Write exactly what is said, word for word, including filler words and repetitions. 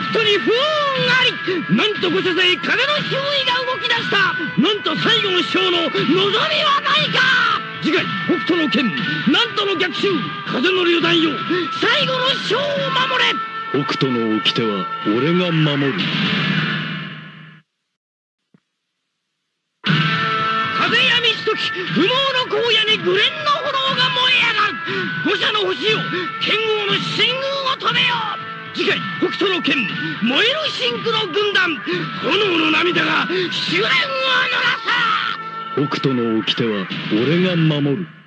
斗に不運あり。なんとご所勢風の周囲が動き出した。なんと最後の章の望みはないか。次回北斗の拳なんとの逆襲風の旅団よ、最後の章を守れ。 北斗の掟は俺が守る。 風や満ちとき不毛の荒野に紅蓮の炎が燃え上がる。五者の星よ、剣王の進軍を止めよう。次回北斗の拳燃えるシンクロ軍団、炎の涙が試練を濡らす。 北斗の掟は俺が守る。